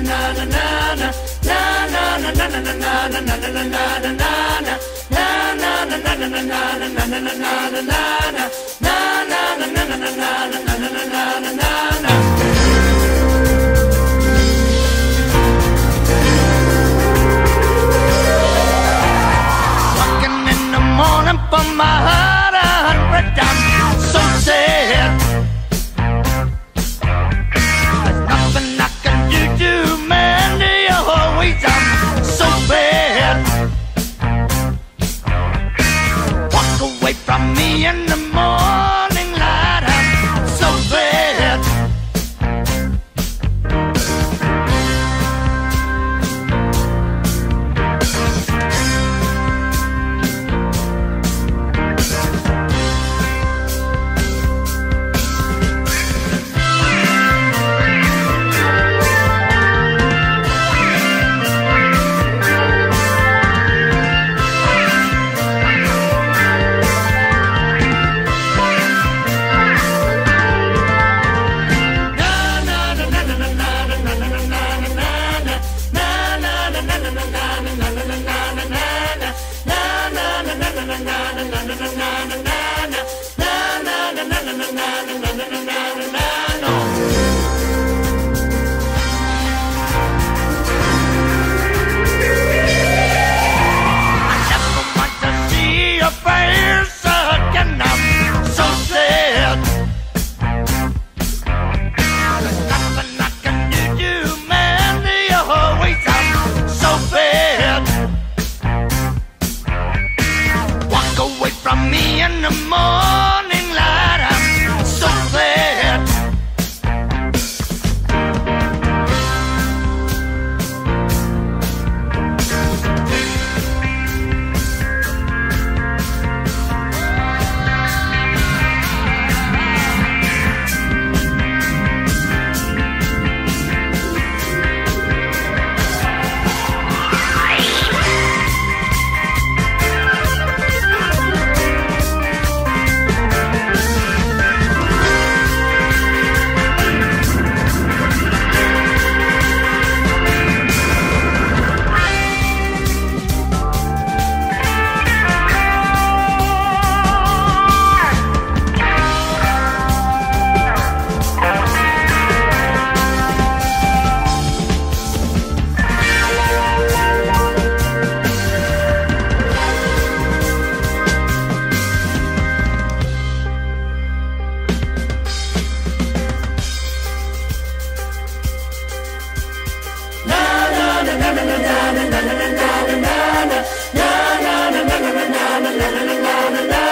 My heart 100 times, so sad. There's nothing I can do to mend your always. I'm so bad. Walk away from me in the morning light. I'm so bad. From me in the morning light, I'm so glad. Na na na na na na na na na na na na na na na na na na.